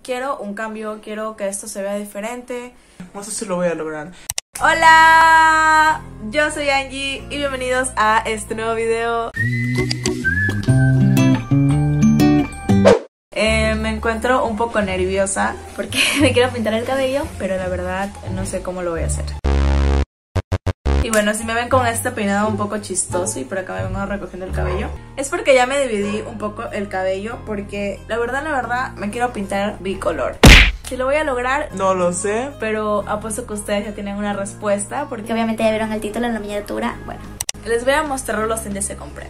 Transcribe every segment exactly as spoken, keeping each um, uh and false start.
quiero un cambio, quiero que esto se vea diferente. No sé si lo voy a lograr. Hola, yo soy Angie y bienvenidos a este nuevo video. Eh, me encuentro un poco nerviosa porque me quiero pintar el cabello, pero la verdad no sé cómo lo voy a hacer. Y bueno, si me ven con este peinado un poco chistoso y por acá me vengo recogiendo el cabello, es porque ya me dividí un poco el cabello, porque la verdad, la verdad, me quiero pintar bicolor. Si lo voy a lograr, no lo sé, pero apuesto que ustedes ya tienen una respuesta, porque obviamente ya vieron el título en la miniatura. Bueno, les voy a mostrar los tintes que compré.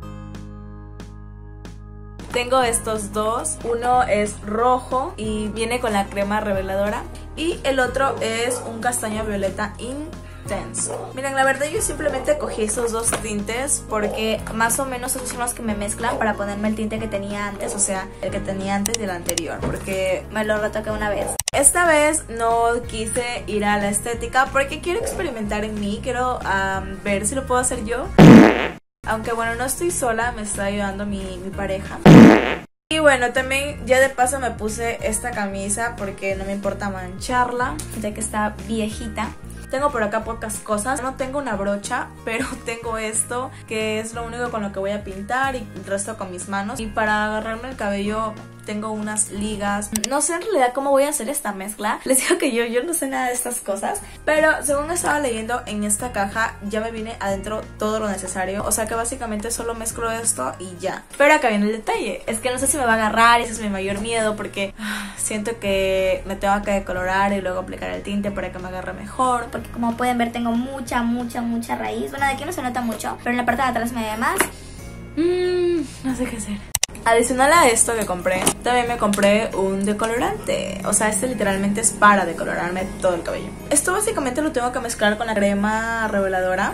Tengo estos dos, uno es rojo y viene con la crema reveladora y el otro es un castaño violeta intenso. Miren, la verdad yo simplemente cogí esos dos tintes porque más o menos esos son los que me mezclan para ponerme el tinte que tenía antes, o sea, el que tenía antes y el anterior, porque me lo retoqué una vez. Esta vez no quise ir a la estética porque quiero experimentar en mí, quiero um, ver si lo puedo hacer yo. Aunque bueno, no estoy sola, me está ayudando mi, mi pareja. Y bueno, también ya de paso me puse esta camisa porque no me importa mancharla, ya que está viejita. Tengo por acá pocas cosas, no tengo una brocha, pero tengo esto, que es lo único con lo que voy a pintar, y el resto con mis manos. Y para agarrarme el cabello tengo unas ligas. No sé en realidad cómo voy a hacer esta mezcla. Les digo que yo, yo no sé nada de estas cosas, pero según estaba leyendo en esta caja ya me viene adentro todo lo necesario. O sea que básicamente solo mezclo esto y ya. Pero acá viene el detalle, es que no sé si me va a agarrar y ese es mi mayor miedo, porque ah, siento que me tengo que decolorar y luego aplicar el tinte para que me agarre mejor. Porque como pueden ver tengo mucha, mucha, mucha raíz. Bueno, de aquí no se nota mucho, pero en la parte de atrás me ve más. Mmm, no sé qué hacer. Adicional a esto que compré, también me compré un decolorante. O sea, este literalmente es para decolorarme todo el cabello. Esto básicamente lo tengo que mezclar con la crema reveladora.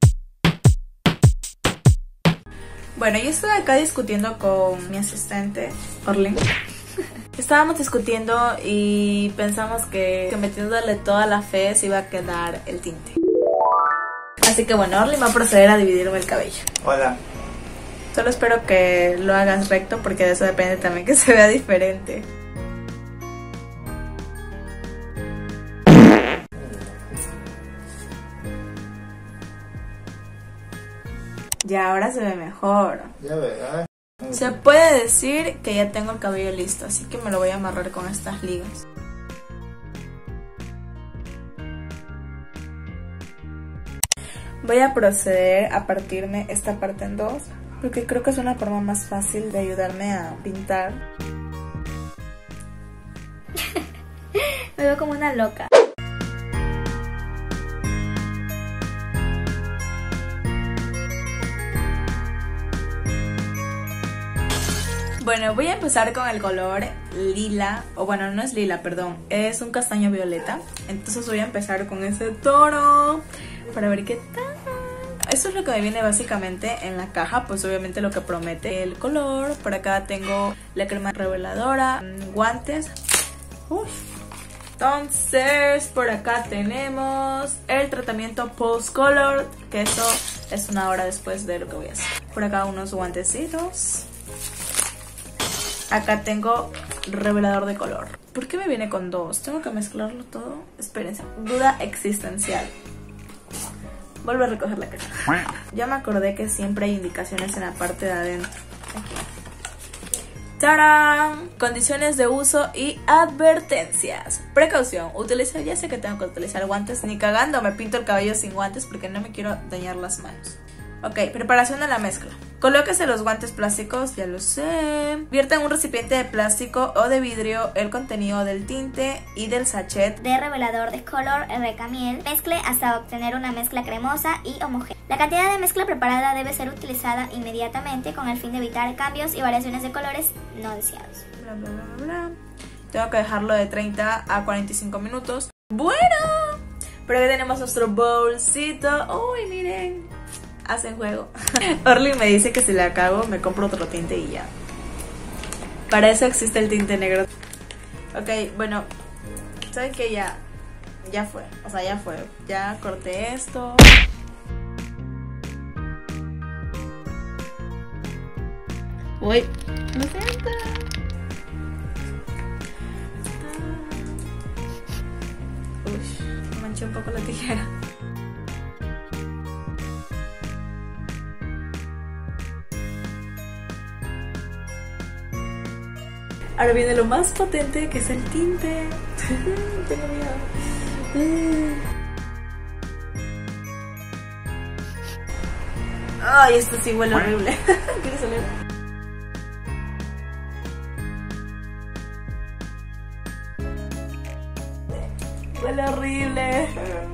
Bueno, yo estoy acá discutiendo con mi asistente, Orlin. Estábamos discutiendo y pensamos que, que metiéndole toda la fe se iba a quedar el tinte. Así que bueno, Orlin va a proceder a dividirme el cabello. Hola. Solo espero que lo hagas recto porque de eso depende también que se vea diferente. Ya, ahora se ve mejor. Ya verás. Se puede decir que ya tengo el cabello listo, así que me lo voy a amarrar con estas ligas. Voy a proceder a partirme esta parte en dos, porque creo que es una forma más fácil de ayudarme a pintar. Me veo como una loca. Bueno, voy a empezar con el color lila, o bueno, no es lila, perdón, es un castaño violeta. Entonces voy a empezar con ese tono para ver qué tal. Esto es lo que me viene básicamente en la caja, pues obviamente lo que promete el color. Por acá tengo la crema reveladora, guantes. Uf. Entonces, por acá tenemos el tratamiento Post Color, que eso es una hora después de lo que voy a hacer. Por acá unos guantecitos. Acá tengo revelador de color. ¿Por qué me viene con dos? ¿Tengo que mezclarlo todo? Espérense. Duda existencial. Vuelvo a recoger la caja. Ya me acordé que siempre hay indicaciones en la parte de adentro. Aquí. ¡Tarán! Condiciones de uso y advertencias. Precaución. Utilizar, ya sé que tengo que utilizar guantes. Ni cagando me pinto el cabello sin guantes porque no me quiero dañar las manos. Ok, preparación de la mezcla. Colóquese los guantes plásticos, ya lo sé. Vierta en un recipiente de plástico o de vidrio el contenido del tinte y del sachet de revelador de color Recamiel. Mezcle hasta obtener una mezcla cremosa y homogénea. La cantidad de mezcla preparada debe ser utilizada inmediatamente con el fin de evitar cambios y variaciones de colores no deseados. Bla, bla, bla, bla. Tengo que dejarlo de treinta a cuarenta y cinco minutos. Bueno, pero aquí tenemos nuestro bolsito. Uy, miren, hacen juego. Orly me dice que si la cago me compro otro tinte y ya. Para eso existe el tinte negro. Ok, bueno, ¿saben qué? Ya, ya fue, o sea, ya fue. Ya corté esto. Uy, lo siento. manché un poco la tijera. Ahora viene lo más potente, que es el tinte. Tengo miedo. Ay, esto sí huele horrible. ¿Quieres oler? Huele horrible.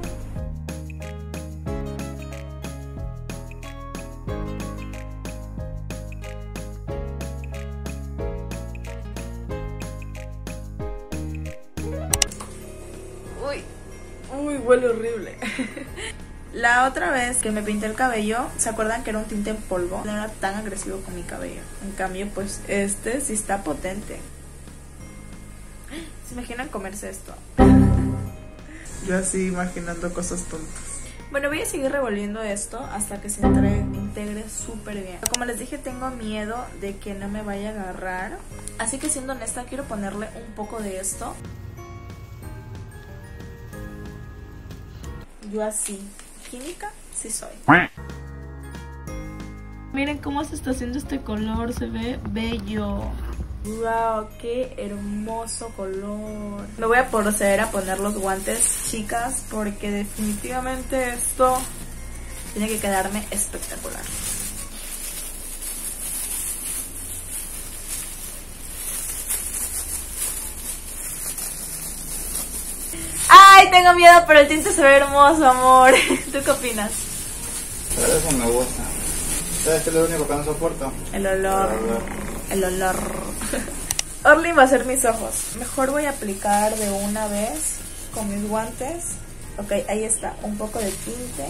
Uy, uy, huele horrible. La otra vez que me pinté el cabello, ¿se acuerdan que era un tinte en polvo? No era tan agresivo con mi cabello. En cambio, pues este sí está potente. ¿Se imaginan comerse esto? Yo así imaginando cosas tontas. Bueno, voy a seguir revolviendo esto hasta que se entre, integre súper bien. Como les dije, tengo miedo de que no me vaya a agarrar. Así que, siendo honesta, quiero ponerle un poco de esto. Yo así. Química, sí soy. Miren cómo se está haciendo este color, se ve bello. Wow, qué hermoso color. Me voy a proceder a poner los guantes, chicas, porque definitivamente esto tiene que quedarme espectacular. Ay, tengo miedo, pero el tinte se ve hermoso, amor. ¿Tú qué opinas? Pero eso me gusta. ¿Sabes qué es lo único que no soporto? El olor. El olor. El olor. Orly va a hacer mis ojos. Mejor voy a aplicar de una vez con mis guantes. Ok, ahí está. Un poco de tinte.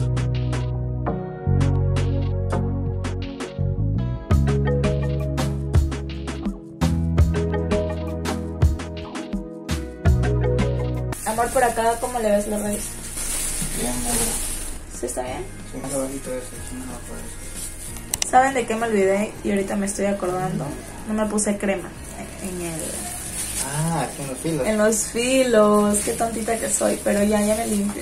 Amor, por acá, ¿cómo le ves la raíz? Bien, negro. ¿Sí está bien? Sí, más abajito de eso, sí, más abajo de eso. ¿Saben de qué me olvidé? Y ahorita me estoy acordando. No me puse crema en el... Ah, aquí en los filos. En los filos. Qué tontita que soy. Pero ya, ya me limpio.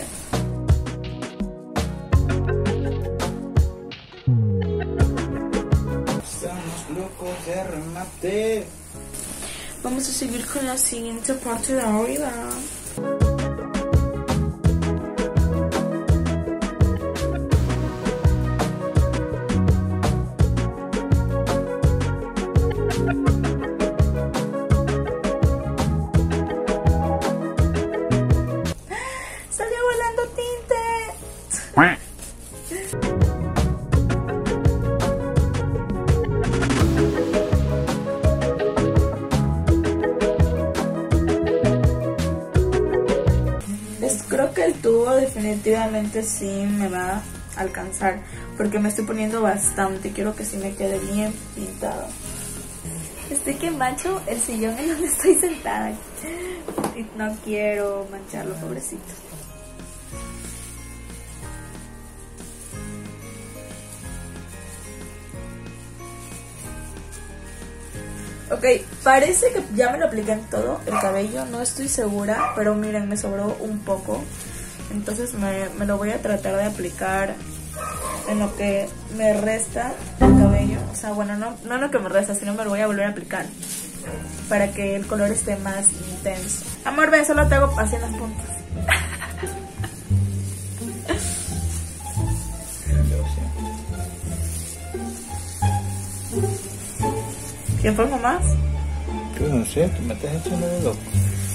Estamos locos de remate. Vamos a seguir con la siguiente parte de arriba. ¡Salió volando tinte! Creo que el tubo definitivamente sí me va a alcanzar, porque me estoy poniendo bastante. Quiero que sí me quede bien pintado. Estoy que mancho el sillón en donde estoy sentada y no quiero mancharlo, pobrecito. Ok, parece que ya me lo apliqué en todo el cabello, no estoy segura, pero miren, me sobró un poco. Entonces me, me lo voy a tratar de aplicar en lo que me resta el cabello. O sea, bueno, no, no en lo que me resta, sino me lo voy a volver a aplicar para que el color esté más intenso. Amor, ven, solo te hago así en las puntas. ¿Quién pongo más? Yo no sé, tú me estás echando de loco.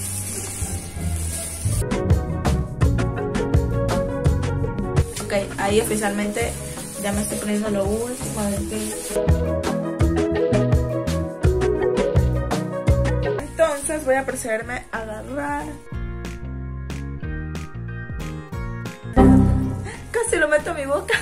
Ok, ahí oficialmente ya me estoy poniendo lo último del pelo. Entonces voy a procederme a agarrar. Casi lo meto a mi boca.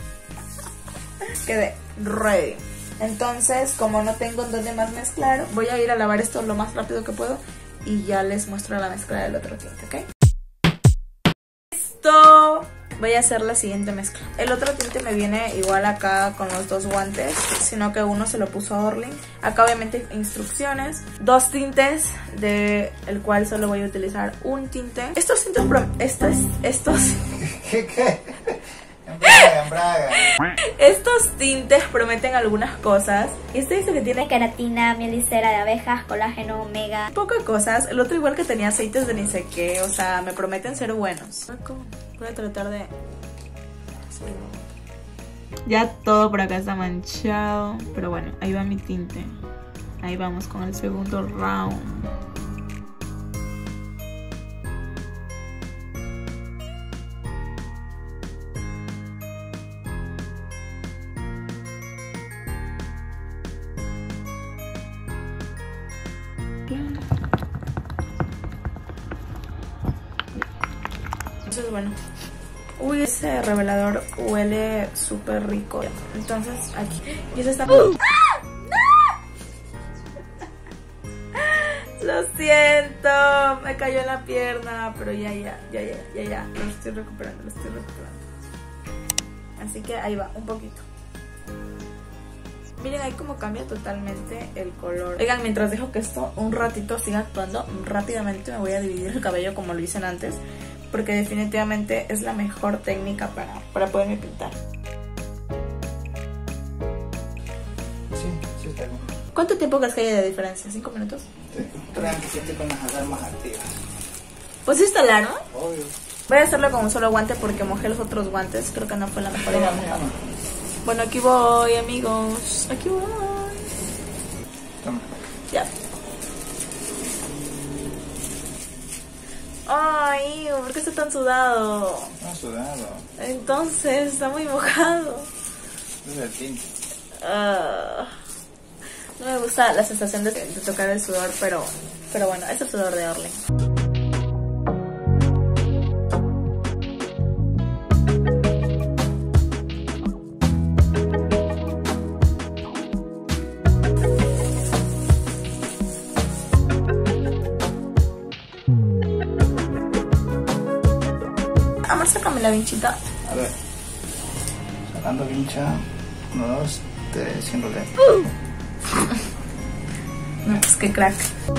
Quedé ready. Entonces, como no tengo en dónde más mezclar, voy a ir a lavar esto lo más rápido que puedo y ya les muestro la mezcla del otro tinte, ¿ok? ¡Listo! voy a hacer la siguiente mezcla. El otro tinte me viene igual acá con los dos guantes, sino que uno se lo puso a Orlin. Acá obviamente hay instrucciones, dos tintes, de el cual solo voy a utilizar un tinte. Estos tintes, estos, estos, ¿Qué qué? Embraga, embraga. estos tintes prometen algunas cosas. Este dice que tiene Queratina, miel de cera de abejas, colágeno, omega. pocas cosas. El otro igual que tenía aceites de ni sé qué, o sea, me prometen ser buenos. Voy a tratar de... Ya todo por acá está manchado, pero bueno, ahí va mi tinte. Ahí vamos con el segundo round. Entonces bueno, uy, ese revelador huele súper rico. Entonces aquí, y eso está... ¡Ah! ¡No! Lo siento, me cayó en la pierna, pero ya, ya, ya, ya, ya, ya, lo estoy recuperando, lo estoy recuperando. Así que ahí va, un poquito. Miren ahí como cambia totalmente el color. Oigan, mientras dejo que esto un ratito siga actuando, rápidamente me voy a dividir el cabello como lo hice antes, porque definitivamente es la mejor técnica para, para poderme pintar. Sí, sí está bien. ¿Cuánto tiempo crees que haya de diferencia? ¿Cinco minutos? Sí, crean que siempre con las alarmas activas. ¿Pues sí está alarma? Obvio. Voy a hacerlo con un solo guante porque mojé los otros guantes. Creo que no fue la mejor idea mojar. Bueno, aquí voy, amigos. Aquí voy. Toma. Ya. Ay, ¿por qué está tan sudado? No sudado. Entonces, está muy mojado. Es el tinte. Ah, no me gusta la sensación de, de tocar el sudor, pero, pero bueno, es el sudor de Orlin. Amor, sácame la vinchita. A ver. Sacando vincha. Uno, dos, tres, haciéndole. No, pues qué crack.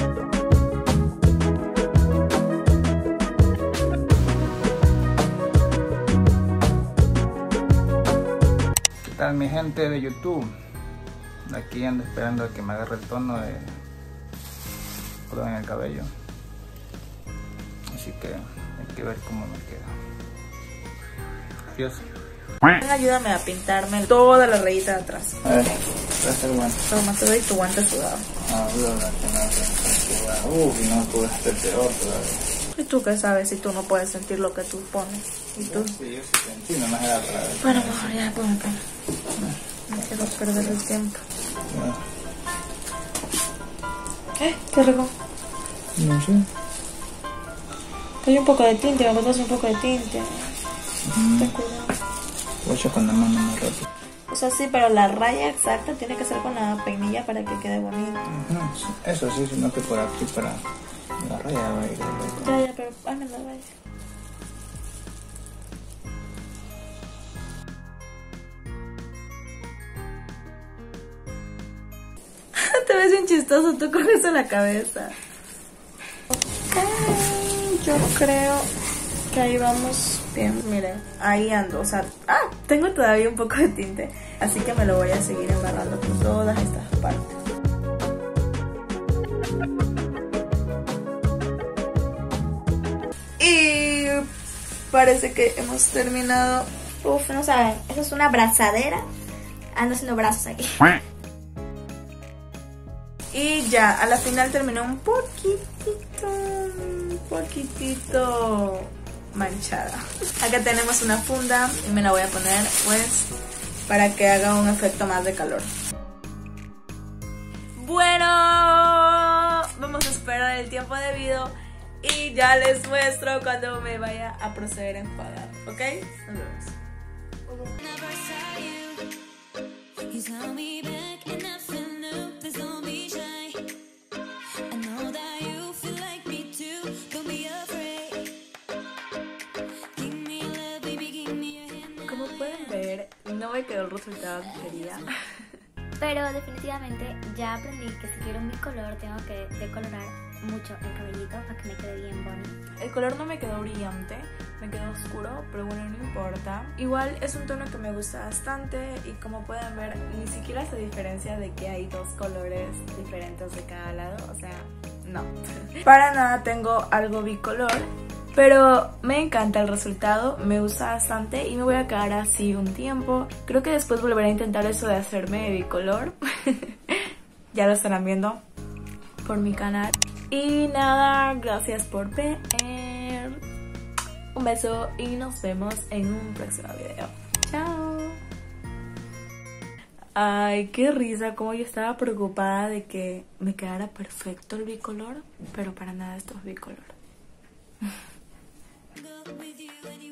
¿Qué tal mi gente de YouTube? Aquí ando esperando a que me agarre el tono de color en el cabello. Así que hay que ver cómo me queda. Adiós. Ayúdame a pintarme toda la rayita de atrás. A ver, va a ser bueno. Toma, te doy tu guante sudado. Ah, duda que no hace. Uy, no puede ser peor todavía. ¿Y tú qué sabes si tú no puedes sentir lo que tú pones? ¿Y tú? Sí, yo sí sentí, nomás era para ver. Bueno, mejor ya, ponme, ponme. No quiero perder el tiempo. ¿Qué? ¿Qué rico? No sé. Hay un poco de tinte, me botas un poco de tinte. Mm. Ten cuidado. Voy a echar con la mano más rápido. O sea, sí, pero la raya exacta tiene que ser con la peinilla para que quede bonito. No, eso sí, sino que por aquí para la raya va a ir. Ya, ya, pero hazme la raya. Te ves bien chistoso tú con eso en la cabeza. Ok, yo creo que ahí vamos bien. Miren, ahí ando, o sea, ah, tengo todavía un poco de tinte, así que me lo voy a seguir embarrando por todas estas partes. Y parece que hemos terminado. Uf, no saben, eso es una abrazadera. Ando haciendo brazos aquí. Y ya, a la final terminó un poquitito, un poquitito manchada. Acá tenemos una funda y me la voy a poner pues para que haga un efecto más de calor. Bueno, vamos a esperar el tiempo debido y ya les muestro cuando me vaya a proceder a enjuagar, ¿ok? Nos vemos. Give me love, baby, give me quedó el resultado que quería. Pero definitivamente ya aprendí que si quiero un bicolor tengo que decolorar mucho el cabellito para que me quede bien bonito. El color no me quedó brillante, me quedó oscuro, pero bueno, no importa. Igual es un tono que me gusta bastante y como pueden ver, ni siquiera se diferencia de que hay dos colores diferentes de cada lado, o sea, no. Para nada tengo algo bicolor, pero me encanta el resultado, me gusta bastante y me voy a quedar así un tiempo. Creo que después volveré a intentar eso de hacerme bicolor. Ya lo estarán viendo por mi canal. Y nada, gracias por ver. Un beso y nos vemos en un próximo video. Chao. Ay, qué risa, como yo estaba preocupada de que me quedara perfecto el bicolor, pero para nada esto es bicolor. With you